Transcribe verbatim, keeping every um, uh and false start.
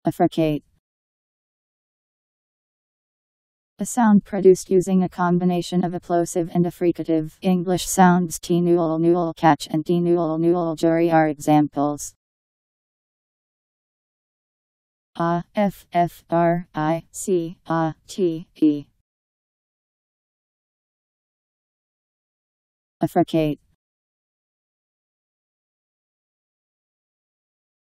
Affricate. A sound produced using a combination of applosive and affricative English sounds. T newel newel catch and T newel newel jury are examples. A F F R I C A T E. Affricate.